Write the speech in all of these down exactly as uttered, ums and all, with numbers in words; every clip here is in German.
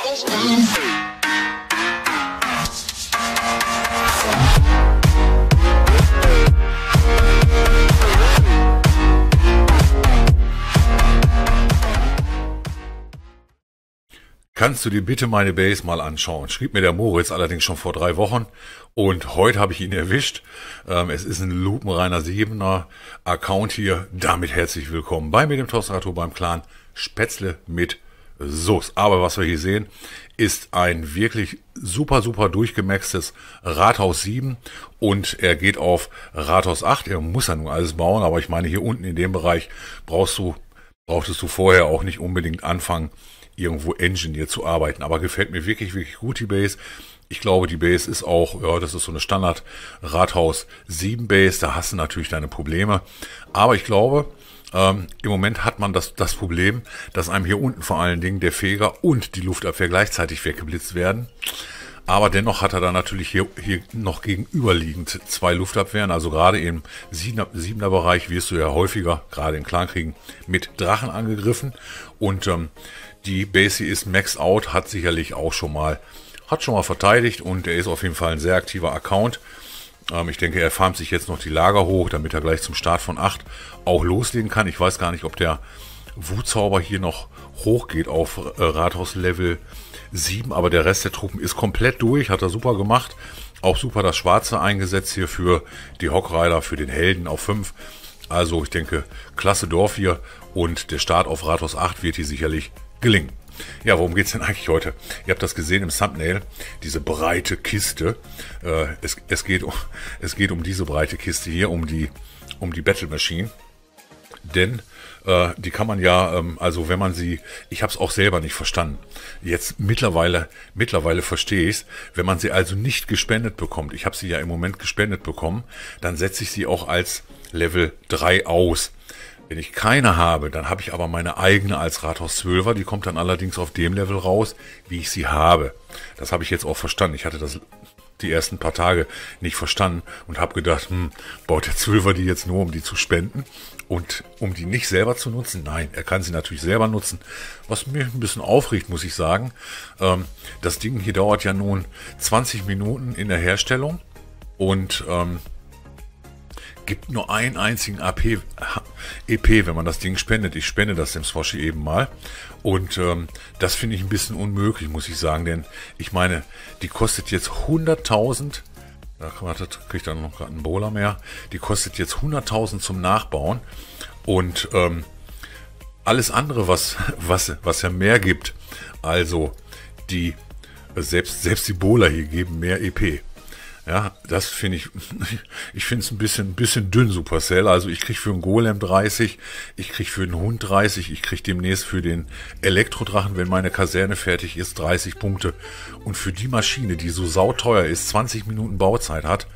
Kannst du dir bitte meine Bass mal anschauen? Schrieb mir der Moritz allerdings schon vor drei Wochen und heute habe ich ihn erwischt. Ähm, es ist ein lupenreiner Siebener Account hier. Damit herzlich willkommen bei mir, dem Thorsten Radtour beim Clan Spätzle mit Soße. Aber was wir hier sehen, ist ein wirklich super, super durchgemaxtes Rathaus sieben und er geht auf Rathaus acht. Er muss ja nun alles bauen, aber ich meine, hier unten in dem Bereich brauchst du, brauchtest du vorher auch nicht unbedingt anfangen, irgendwo Engineer zu arbeiten, aber gefällt mir wirklich, wirklich gut die Base. Ich glaube, die Base ist auch, ja, das ist so eine Standard Rathaus sieben Base, da hast du natürlich deine Probleme, aber ich glaube, ähm, im Moment hat man das, das Problem, dass einem hier unten vor allen Dingen der Feger und die Luftabwehr gleichzeitig weggeblitzt werden. Aber dennoch hat er dann natürlich hier, hier noch gegenüberliegend zwei Luftabwehren. Also gerade im Siebener, Siebener Bereich wirst du ja häufiger, gerade in Clankriegen, mit Drachen angegriffen. Und ähm, die Base hier ist Max Out, hat sicherlich auch schon mal, hat schon mal verteidigt und er ist auf jeden Fall ein sehr aktiver Account. Ähm, ich denke, er farmt sich jetzt noch die Lager hoch, damit er gleich zum Start von acht auch loslegen kann. Ich weiß gar nicht, ob der Wutzauber hier noch hochgeht auf äh, Rathaus Level sieben, aber der Rest der Truppen ist komplett durch, hat er super gemacht. Auch super das Schwarze eingesetzt hier für die Hockrider, für den Helden auf fünf. Also ich denke, klasse Dorf hier und der Start auf Rathaus acht wird hier sicherlich gelingen. Ja, worum geht's denn eigentlich heute? Ihr habt das gesehen im Thumbnail, diese breite Kiste. Äh, es, es, geht um, es geht um diese breite Kiste hier, um die, um die Battle Machine. Denn äh, die kann man ja, ähm, also wenn man sie, ich habe es auch selber nicht verstanden. Jetzt mittlerweile, mittlerweile verstehe ich es. Wenn man sie also nicht gespendet bekommt, ich habe sie ja im Moment gespendet bekommen, dann setze ich sie auch als Level drei aus. Wenn ich keine habe, dann habe ich aber meine eigene als Rathaus zwölfer, die kommt dann allerdings auf dem Level raus, wie ich sie habe. Das habe ich jetzt auch verstanden. Ich hatte das die ersten paar Tage nicht verstanden und habe gedacht, hm, baut der zwölfer die jetzt nur, um die zu spenden und um die nicht selber zu nutzen? Nein, er kann sie natürlich selber nutzen. Was mir ein bisschen aufregt, muss ich sagen, ähm, das Ding hier dauert ja nun zwanzig Minuten in der Herstellung und ähm, gibt nur einen einzigen A P, E P, wenn man das Ding spendet. Ich spende das dem Swoshy eben mal. Und ähm, das finde ich ein bisschen unmöglich, muss ich sagen. Denn ich meine, die kostet jetzt hunderttausend. Da kriegt dann noch gerade einen Bowler mehr. Die kostet jetzt hunderttausend zum Nachbauen. Und ähm, alles andere, was, was, was ja mehr gibt, also die, selbst, selbst die Bowler hier geben mehr E P. Ja, das finde ich, ich finde es ein bisschen, bisschen dünn, Supercell. Also ich kriege für einen Golem dreißig, ich kriege für den Hund dreißig, ich kriege demnächst für den Elektrodrachen, wenn meine Kaserne fertig ist, dreißig Punkte. Und für die Maschine, die so sauteuer ist, zwanzig Minuten Bauzeit hat,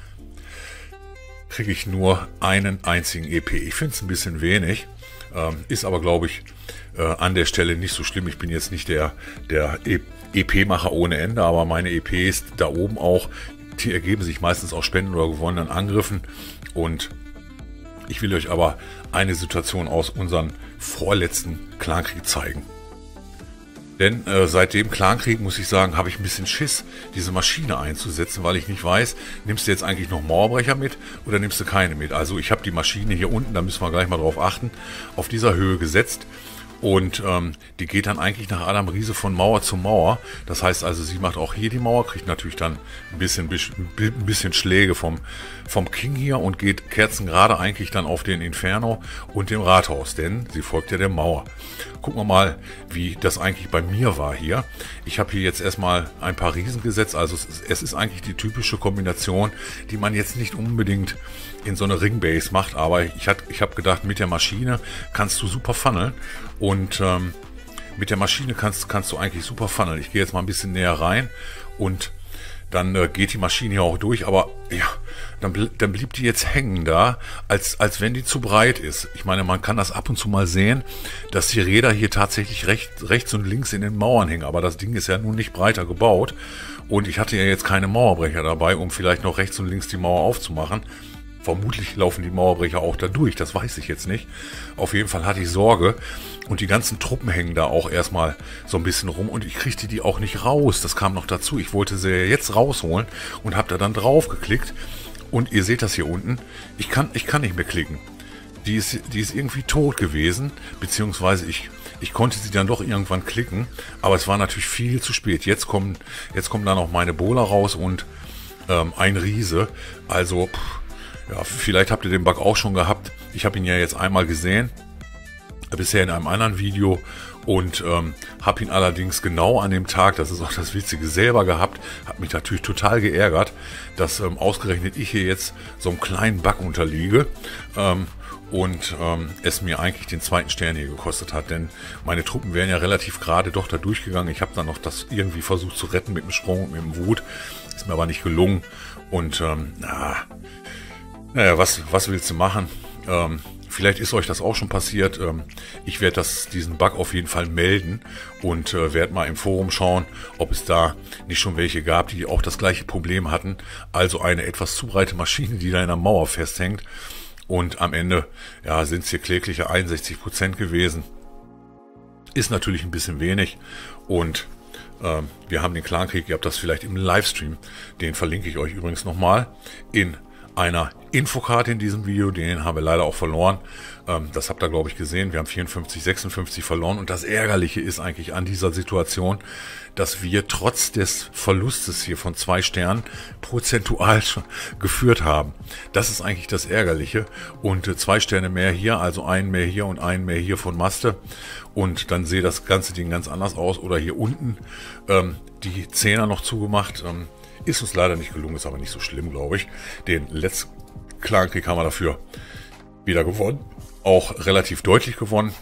kriege ich nur einen einzigen E P. Ich finde es ein bisschen wenig, ähm, ist aber, glaube ich, äh, an der Stelle nicht so schlimm. Ich bin jetzt nicht der, der E P-Macher ohne Ende, aber meine E Ps da oben auch, die ergeben sich meistens aus Spenden oder gewonnenen Angriffen. Und ich will euch aber eine Situation aus unserem vorletzten Clankrieg zeigen. Denn äh, seit dem Clankrieg, muss ich sagen, habe ich ein bisschen Schiss, diese Maschine einzusetzen, weil ich nicht weiß, nimmst du jetzt eigentlich noch Mauerbrecher mit oder nimmst du keine mit? Also ich habe die Maschine hier unten, da müssen wir gleich mal drauf achten, auf dieser Höhe gesetzt. Und ähm, die geht dann eigentlich nach Adam Riese von Mauer zu Mauer. Das heißt also, sie macht auch hier die Mauer, kriegt natürlich dann ein bisschen, ein bisschen Schläge vom, vom King hier und geht kerzengerade eigentlich dann auf den Inferno und dem Rathaus, denn sie folgt ja der Mauer. Gucken wir mal, wie das eigentlich bei mir war hier. Ich habe hier jetzt erstmal ein paar Riesen gesetzt. Also es ist, es ist eigentlich die typische Kombination, die man jetzt nicht unbedingt in so eine Ringbase macht. Aber ich, hat, ich habe gedacht, mit der Maschine kannst du super funneln. Und ähm, mit der Maschine kannst, kannst du eigentlich super funneln. Ich gehe jetzt mal ein bisschen näher rein und dann äh, geht die Maschine hier auch durch, aber ja, dann, bl dann blieb die jetzt hängen da, als, als wenn die zu breit ist. Ich meine, man kann das ab und zu mal sehen, dass die Räder hier tatsächlich recht, rechts und links in den Mauern hängen, aber das Ding ist ja nun nicht breiter gebaut und ich hatte ja jetzt keine Mauerbrecher dabei, um vielleicht noch rechts und links die Mauer aufzumachen. Vermutlich laufen die Mauerbrecher auch da durch, das weiß ich jetzt nicht. Auf jeden Fall hatte ich Sorge und die ganzen Truppen hängen da auch erstmal so ein bisschen rum und ich kriegte die auch nicht raus. Das kam noch dazu. Ich wollte sie jetzt rausholen und habe da dann drauf geklickt und ihr seht das hier unten. Ich kann, ich kann nicht mehr klicken. Die ist, die ist irgendwie tot gewesen, beziehungsweise ich, ich konnte sie dann doch irgendwann klicken, aber es war natürlich viel zu spät. Jetzt kommen, jetzt kommen da noch meine Bowler raus und ähm, ein Riese. Also, pff, ja, vielleicht habt ihr den Bug auch schon gehabt. Ich habe ihn ja jetzt einmal gesehen, bisher in einem anderen Video und ähm, habe ihn allerdings genau an dem Tag, das ist auch das Witzige, selber gehabt. Hat mich natürlich total geärgert, dass ähm, ausgerechnet ich hier jetzt so einem kleinen Bug unterliege ähm, und ähm, es mir eigentlich den zweiten Stern hier gekostet hat, denn meine Truppen wären ja relativ gerade doch da durchgegangen. Ich habe dann noch das irgendwie versucht zu retten mit dem Sprung und mit dem Wut, ist mir aber nicht gelungen und ähm, na, naja, was, was willst du machen? Ähm, vielleicht ist euch das auch schon passiert. Ähm, ich werde das, diesen Bug auf jeden Fall melden und äh, werde mal im Forum schauen, ob es da nicht schon welche gab, die auch das gleiche Problem hatten. Also eine etwas zu breite Maschine, die da in der Mauer festhängt. Und am Ende ja, sind es hier klägliche einundsechzig Prozent gewesen. Ist natürlich ein bisschen wenig. Und äh, wir haben den Clankrieg, ihr habt das vielleicht im Livestream. Den verlinke ich euch übrigens nochmal in einer Infokarte in diesem Video, den haben wir leider auch verloren. Ähm, das habt ihr, glaube ich, gesehen. Wir haben vierundfünfzig, sechsundfünfzig verloren. Und das Ärgerliche ist eigentlich an dieser Situation, dass wir trotz des Verlustes hier von zwei Sternen prozentual schon geführt haben. Das ist eigentlich das Ärgerliche. Und äh, zwei Sterne mehr hier, also einen mehr hier und einen mehr hier von Maste. Und dann sehe das ganze Ding ganz anders aus. Oder hier unten ähm, die Zehner noch zugemacht. Ähm, Ist uns leider nicht gelungen, ist aber nicht so schlimm, glaube ich. Den letzten Clankrieg haben wir dafür wieder gewonnen. Auch relativ deutlich gewonnen.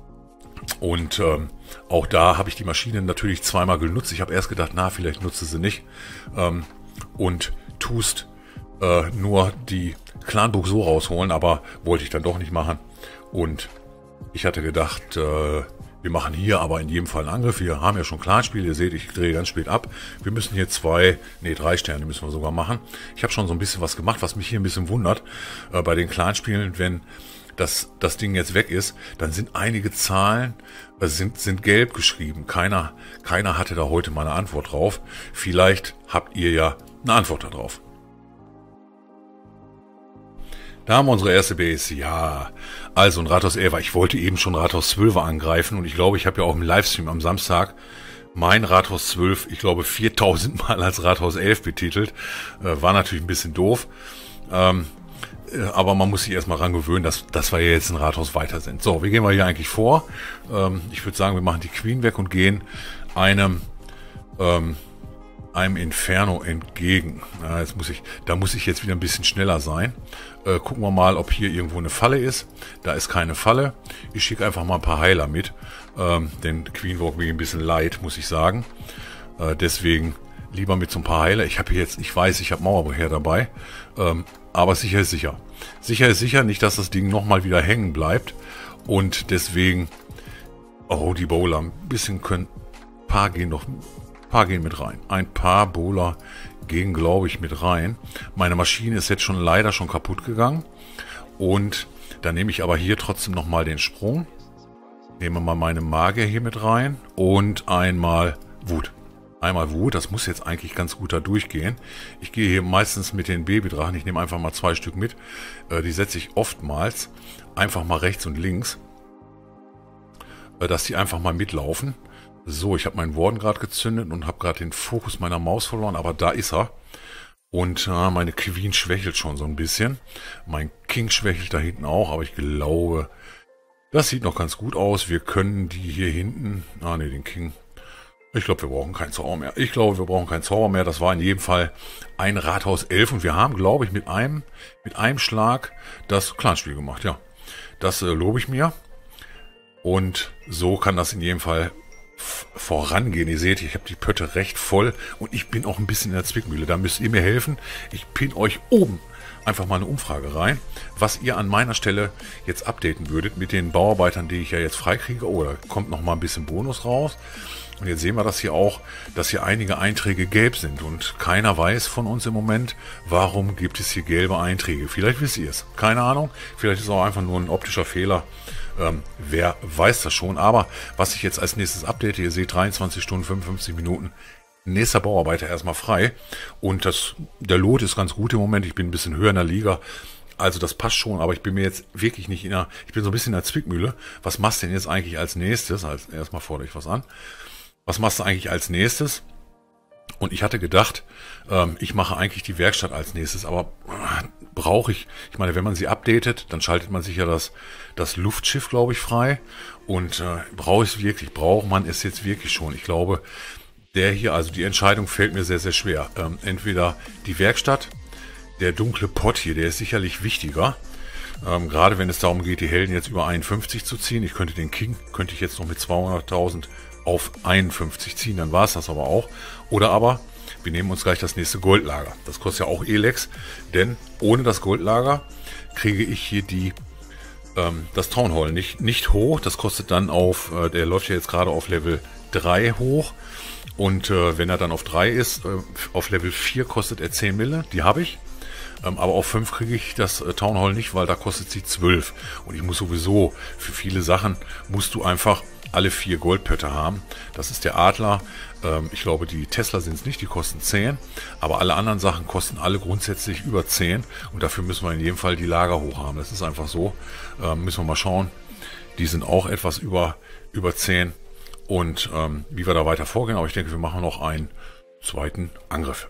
Und ähm, auch da habe ich die Maschine natürlich zweimal genutzt. Ich habe erst gedacht, na, vielleicht nutze sie nicht. Ähm, und tust äh, nur die Clanburg so rausholen, aber wollte ich dann doch nicht machen. Und ich hatte gedacht, äh, wir machen hier aber in jedem Fall einen Angriff. Wir haben ja schon Clanspiel. Ihr seht, ich drehe ganz spät ab. Wir müssen hier zwei, nee, drei Sterne müssen wir sogar machen. Ich habe schon so ein bisschen was gemacht, was mich hier ein bisschen wundert. Äh, bei den Clanspielen, wenn das, das Ding jetzt weg ist, dann sind einige Zahlen, äh, sind, sind gelb geschrieben. Keiner, keiner hatte da heute mal eine Antwort drauf. Vielleicht habt ihr ja eine Antwort darauf. Da haben wir unsere erste Base. Ja, also ein Rathaus elf. Ich wollte eben schon Rathaus zwölf angreifen und ich glaube, ich habe ja auch im Livestream am Samstag mein Rathaus zwölf, ich glaube viertausend Mal als Rathaus elf betitelt. Äh, war natürlich ein bisschen doof. Ähm, äh, aber man muss sich erstmal ran gewöhnen, dass, dass wir jetzt ein Rathaus weiter sind. So, wie gehen wir hier eigentlich vor? Ähm, ich würde sagen, wir machen die Queen weg und gehen einem... Ähm, einem Inferno entgegen. Ja, jetzt muss ich, da muss ich jetzt wieder ein bisschen schneller sein. Äh, gucken wir mal, ob hier irgendwo eine Falle ist. Da ist keine Falle. Ich schicke einfach mal ein paar Heiler mit. Ähm, denn Queen Walk mir ein bisschen leid, muss ich sagen. Äh, deswegen lieber mit so ein paar Heiler. Ich habe jetzt, ich weiß, ich habe Mauerbrecher dabei. Ähm, aber sicher ist sicher. Sicher ist sicher, nicht, dass das Ding nochmal wieder hängen bleibt. Und deswegen, oh, die Bowler, ein bisschen können, ein paar gehen noch, paar gehen mit rein. Ein paar Bowler gehen, glaube ich, mit rein. Meine Maschine ist jetzt schon leider schon kaputt gegangen. Und dann nehme ich aber hier trotzdem nochmal den Sprung. Nehme mal meine Magier hier mit rein. Und einmal Wut. Einmal Wut, das muss jetzt eigentlich ganz gut da durchgehen. Ich gehe hier meistens mit den Babydrachen. Ich nehme einfach mal zwei Stück mit. Äh, die setze ich oftmals einfach mal rechts und links. Äh, dass die einfach mal mitlaufen. So, ich habe meinen Warden gerade gezündet und habe gerade den Fokus meiner Maus verloren, aber da ist er. Und äh, meine Queen schwächelt schon so ein bisschen. Mein King schwächelt da hinten auch, aber ich glaube, das sieht noch ganz gut aus. Wir können die hier hinten... Ah ne, den King... Ich glaube, wir brauchen keinen Zauber mehr. Ich glaube, wir brauchen keinen Zauber mehr. Das war in jedem Fall ein Rathaus elf und wir haben, glaube ich, mit einem mit einem Schlag das Clanspiel gemacht. Ja, das äh, lobe ich mir. Und so kann das in jedem Fall vorangehen. Ihr seht, ich habe die Pötte recht voll und ich bin auch ein bisschen in der Zwickmühle. Da müsst ihr mir helfen. Ich pin euch oben einfach mal eine Umfrage rein, was ihr an meiner Stelle jetzt updaten würdet mit den Bauarbeitern, die ich ja jetzt freikriege. Oh, da kommt noch mal ein bisschen Bonus raus. Und jetzt sehen wir das hier auch, dass hier einige Einträge gelb sind und keiner weiß von uns im Moment, warum gibt es hier gelbe Einträge. Vielleicht wisst ihr es, keine Ahnung, vielleicht ist es auch einfach nur ein optischer Fehler. Ähm, wer weiß das schon, aber was ich jetzt als nächstes update, ihr seht dreiundzwanzig Stunden, fünfundfünfzig Minuten, nächster Bauarbeiter erstmal frei und das, der Lot ist ganz gut im Moment, ich bin ein bisschen höher in der Liga, also das passt schon, aber ich bin mir jetzt wirklich nicht in der, ich bin so ein bisschen in der Zwickmühle, was machst du denn jetzt eigentlich als nächstes, als erstmal fordere ich was an, was machst du eigentlich als nächstes? Und ich hatte gedacht, ähm, ich mache eigentlich die Werkstatt als nächstes, aber äh, brauche ich, ich meine, wenn man sie updatet, dann schaltet man sich ja das, das Luftschiff, glaube ich, frei. Und äh, brauche ich es wirklich, braucht man es jetzt wirklich schon. Ich glaube, der hier, also die Entscheidung fällt mir sehr, sehr schwer. Ähm, entweder die Werkstatt, der dunkle Pott hier, der ist sicherlich wichtiger. Ähm, gerade wenn es darum geht, die Helden jetzt über einundfünfzig zu ziehen. Ich könnte den King, könnte ich jetzt noch mit zweihunderttausend auf einundfünfzig ziehen, dann war es das aber auch. Oder aber, wir nehmen uns gleich das nächste Goldlager. Das kostet ja auch Elex, denn ohne das Goldlager kriege ich hier die ähm, das Town Hall nicht, nicht hoch. Das kostet dann auf, äh, der läuft ja jetzt gerade auf Level drei hoch. Und äh, wenn er dann auf drei ist, äh, auf Level vier kostet er zehn Mille, die habe ich. Ähm, aber auf fünf kriege ich das äh, Town Hall nicht, weil da kostet sie zwölf. Und ich muss sowieso, für viele Sachen musst du einfach alle vier Goldpötte haben. Das ist der Adler. Ähm, ich glaube, die Tesla sind es nicht, die kosten zehn. Aber alle anderen Sachen kosten alle grundsätzlich über zehn. Und dafür müssen wir in jedem Fall die Lager hoch haben. Das ist einfach so. Ähm, müssen wir mal schauen. Die sind auch etwas über, über zehn. Und ähm, wie wir da weiter vorgehen. Aber ich denke, wir machen noch einen zweiten Angriff.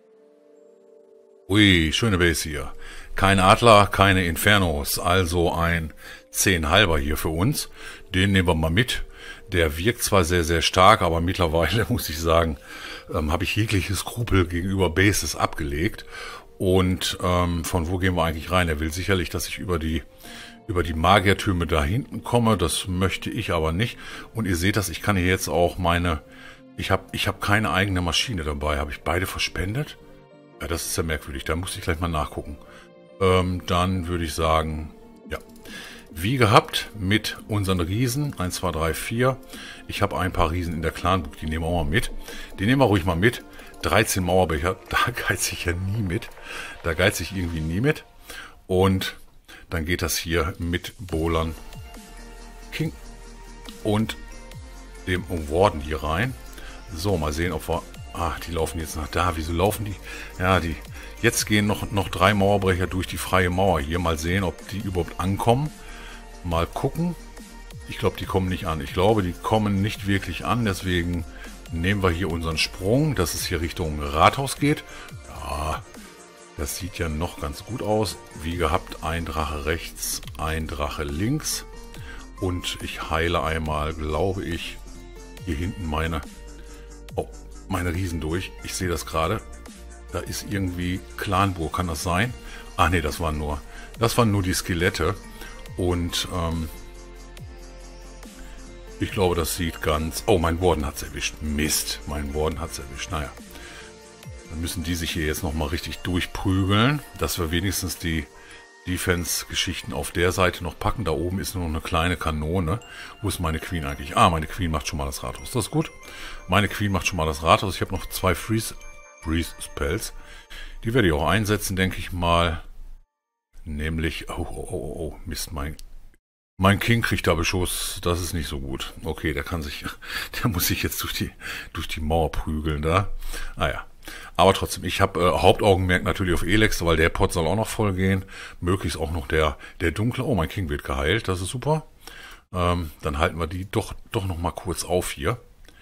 Ui, schöne Base hier. Kein Adler, keine Infernos. Also ein zehn halber hier für uns. Den nehmen wir mal mit. Der wirkt zwar sehr, sehr stark, aber mittlerweile, muss ich sagen, ähm, habe ich jegliche Skrupel gegenüber Bases abgelegt. Und ähm, von wo gehen wir eigentlich rein? Er will sicherlich, dass ich über die über die Magiertürme da hinten komme. Das möchte ich aber nicht. Und ihr seht das, ich kann hier jetzt auch meine... Ich habe ich hab keine eigene Maschine dabei. Habe ich beide verspendet? Ja, das ist ja merkwürdig. Da muss ich gleich mal nachgucken. Ähm, dann würde ich sagen... Ja. Wie gehabt mit unseren Riesen, eins, zwei, drei, vier. Ich habe ein paar Riesen in der Clanburg, die nehmen wir auch mal mit. Die nehmen wir ruhig mal mit. dreizehn Mauerbecher, da geiz ich ja nie mit. Da geiz ich irgendwie nie mit. Und dann geht das hier mit Bowlern King und dem Warden hier rein. So, mal sehen, ob wir... Ach, die laufen jetzt nach da. Wieso laufen die? Ja, die... Jetzt gehen noch, noch drei Mauerbrecher durch die freie Mauer hier. Mal sehen, ob die überhaupt ankommen. Mal gucken. Ich glaube, die kommen nicht an. Ich glaube, die kommen nicht wirklich an. Deswegen nehmen wir hier unseren Sprung, dass es hier Richtung Rathaus geht. Ja, das sieht ja noch ganz gut aus. Wie gehabt, ein Drache rechts, ein Drache links. Und ich heile einmal, glaube ich, hier hinten meine, oh, meine Riesen durch. Ich sehe das gerade. Da ist irgendwie Clanburg, kann das sein? Ah ne, das waren nur, das waren nur die Skelette. Und ähm, ich glaube, das sieht ganz... Oh, mein Warden hat es erwischt. Mist, mein Warden hat es erwischt. Naja, dann müssen die sich hier jetzt nochmal richtig durchprügeln, dass wir wenigstens die Defense-Geschichten auf der Seite noch packen. Da oben ist nur noch eine kleine Kanone. Wo ist meine Queen eigentlich? Ah, meine Queen macht schon mal das Rathaus. Das ist gut. Meine Queen macht schon mal das Rathaus. Ich habe noch zwei Freeze... Freeze Spells. Die werde ich auch einsetzen, denke ich mal. Nämlich, oh, oh, oh, oh, Mist, mein, mein King kriegt da Beschuss. Das ist nicht so gut. Okay, der kann sich, der muss sich jetzt durch die, durch die Mauer prügeln da. Ah ja. Aber trotzdem, ich habe äh, Hauptaugenmerk natürlich auf Elex, weil der Pot soll auch noch voll gehen. Möglichst auch noch der, der dunkle. Oh, mein King wird geheilt. Das ist super. Ähm, dann halten wir die doch, doch noch mal kurz auf hier.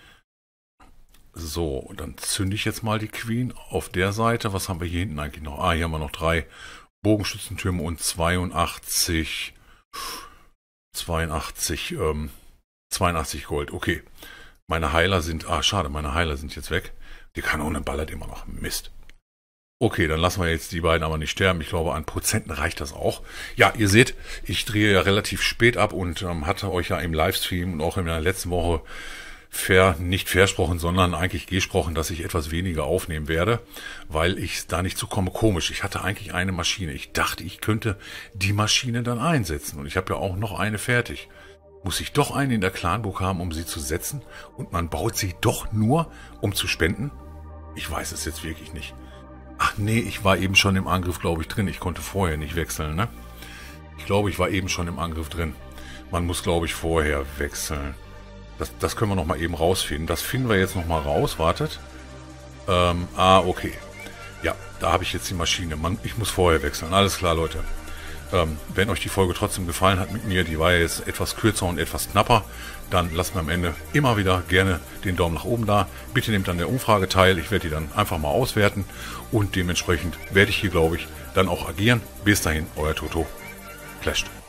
So, dann zünde ich jetzt mal die Queen auf der Seite. Was haben wir hier hinten eigentlich noch? Ah, hier haben wir noch drei Bogenschützentürme und zweiundachtzig, zweiundachtzig, ähm, zweiundachtzig Gold. Okay, meine Heiler sind, ah, schade, meine Heiler sind jetzt weg. Die Kanone ballert immer noch. Mist. Okay, dann lassen wir jetzt die beiden aber nicht sterben. Ich glaube, an Prozenten reicht das auch. Ja, ihr seht, ich drehe ja relativ spät ab und ähm, hatte euch ja im Livestream und auch in der letzten Woche Ver, nicht versprochen, sondern eigentlich gesprochen, dass ich etwas weniger aufnehmen werde, weil ich da nicht zukomme. Komisch, ich hatte eigentlich eine Maschine. Ich dachte, ich könnte die Maschine dann einsetzen und ich habe ja auch noch eine fertig. Muss ich doch einen in der Clanburg haben, um sie zu setzen? Und man baut sie doch nur, um zu spenden? Ich weiß es jetzt wirklich nicht. Ach nee, ich war eben schon im Angriff, glaube ich, drin. Ich konnte vorher nicht wechseln, ne? Ich glaube, ich war eben schon im Angriff drin. Man muss, glaube ich, vorher wechseln. Das, das können wir noch mal eben rausfinden. Das finden wir jetzt noch mal raus. Wartet. Ähm, ah, okay. Ja, da habe ich jetzt die Maschine. Man, ich muss vorher wechseln. Alles klar, Leute. Ähm, wenn euch die Folge trotzdem gefallen hat mit mir, die war ja jetzt etwas kürzer und etwas knapper, dann lasst mir am Ende immer wieder gerne den Daumen nach oben da. Bitte nehmt an der Umfrage teil. Ich werde die dann einfach mal auswerten und dementsprechend werde ich hier, glaube ich, dann auch agieren. Bis dahin, euer Toto. Clasht.